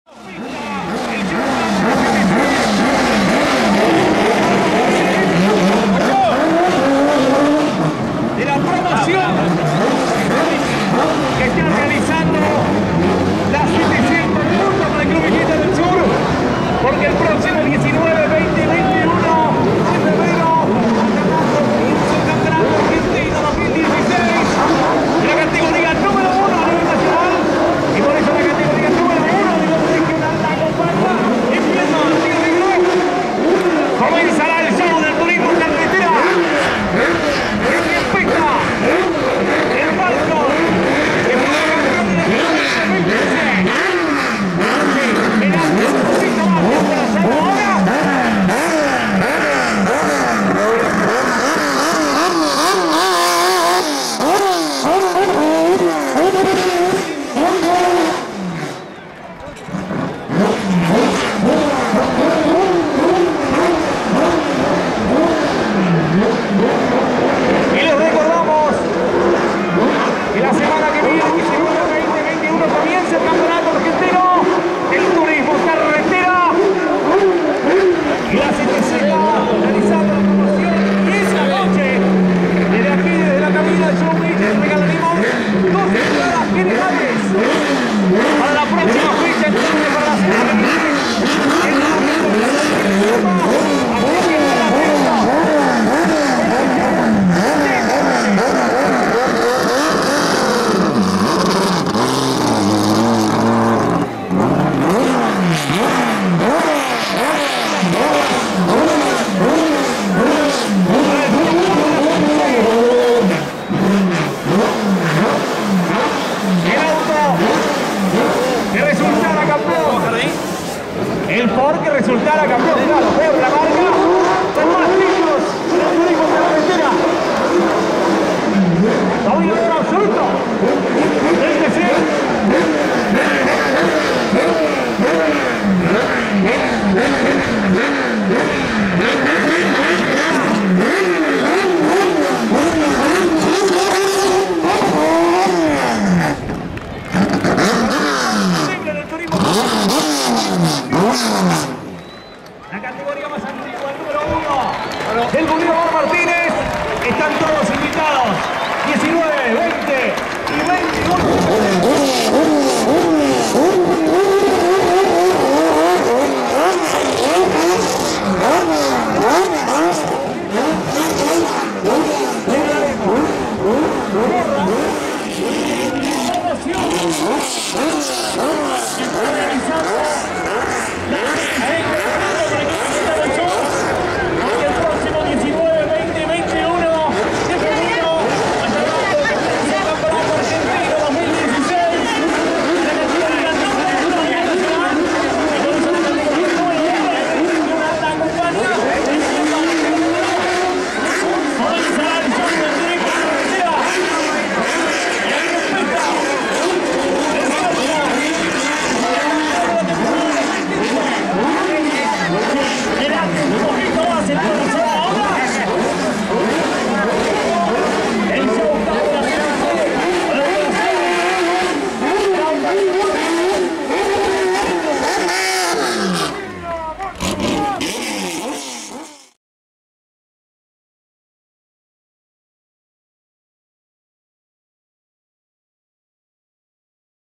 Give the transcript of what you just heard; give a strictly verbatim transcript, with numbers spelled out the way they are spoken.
De la promoción que están realizando las setecientos puntos del Club Bicicleta del Sur, porque el próximo diecinueve, veinte y veintiuno de febrero comienza el Campeonato Argentino dos mil dieciséis de la categoría número uno a nivel nacional, y por eso la categoría número uno a nivel regional la acompaña en Vietnam, Río Negro. Comenzará el show del turismo en carretera. Respeta el barco que fue campeón del dos mil dieciséis. El antes un poquito más de atrás ahora. Y les recordamos que la semana que viene, diecinueve, veinte, veintiuno, comienza el Campeonato Argentino del Turismo Carretera. Y la C T C está realizando la promoción. Y esa noche, desde aquí, desde la cabina de Show Beach, les regalaremos dos entradas generales para la próxima fecha, entonces para la semana que viene. En la así que estén atentos. El Ford que resultara campeón, claro, por la marca, con más títulos del turismo carretera. ¿Está bien, absoluto?